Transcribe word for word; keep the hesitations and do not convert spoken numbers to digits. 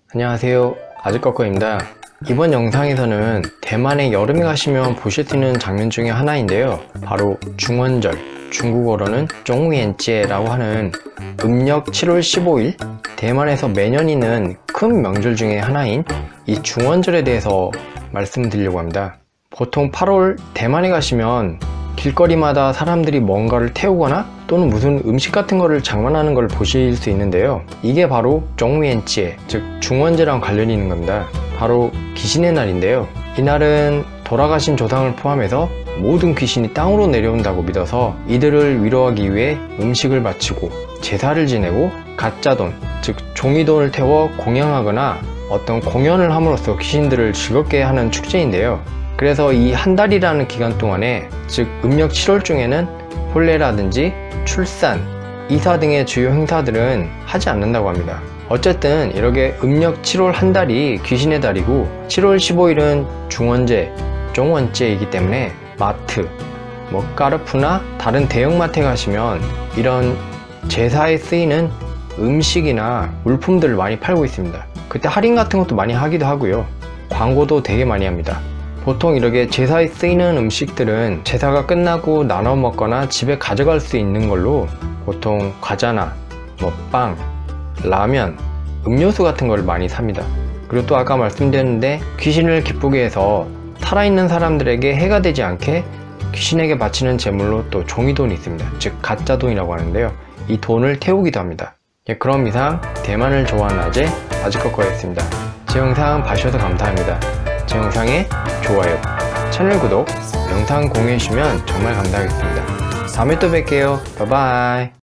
안녕하세요, 아즈꺼꺼입니다. 이번 영상에서는 대만에 여름에 가시면 보실 수 있는 장면 중에 하나인데요, 바로 중원절, 중국어로는 쫑우옌찌에라고 하는 음력 칠월 십오일, 대만에서 매년 있는 큰 명절 중에 하나인 이 중원절에 대해서 말씀드리려고 합니다. 보통 팔월 대만에 가시면 길거리마다 사람들이 뭔가를 태우거나 또는 무슨 음식 같은 거를 장만하는 걸 보실 수 있는데요, 이게 바로 쫑우옌찌에, 즉 중원제랑 관련이 있는 겁니다. 바로 귀신의 날인데요, 이날은 돌아가신 조상을 포함해서 모든 귀신이 땅으로 내려온다고 믿어서 이들을 위로하기 위해 음식을 바치고 제사를 지내고 가짜 돈, 즉 종이돈을 태워 공양하거나 어떤 공연을 함으로써 귀신들을 즐겁게 하는 축제인데요, 그래서 이 한 달이라는 기간 동안에, 즉 음력 칠월 중에는 혼례라든지 출산, 이사 등의 주요 행사들은 하지 않는다고 합니다. 어쨌든 이렇게 음력 칠월 한 달이 귀신의 달이고 칠월 십오일은 중원제, 쫑원제이기 때문에 마트, 뭐 까르푸나 다른 대형마트에 가시면 이런 제사에 쓰이는 음식이나 물품들을 많이 팔고 있습니다. 그때 할인 같은 것도 많이 하기도 하고요, 광고도 되게 많이 합니다. 보통 이렇게 제사에 쓰이는 음식들은 제사가 끝나고 나눠 먹거나 집에 가져갈 수 있는 걸로 보통 과자나 뭐 빵, 라면, 음료수 같은 걸 많이 삽니다. 그리고 또 아까 말씀드렸는데 귀신을 기쁘게 해서 살아있는 사람들에게 해가 되지 않게 귀신에게 바치는 제물로 또 종이돈이 있습니다. 즉 가짜 돈이라고 하는데요, 이 돈을 태우기도 합니다. 예, 그럼 이상 대만을 좋아하는 아재 아즈꺼꺼였습니다. 제 영상 봐주셔서 감사합니다. 제 영상에 좋아요, 채널 구독, 영상 공유해주시면 정말 감사하겠습니다. 다음에 또 뵐게요. 바이바이.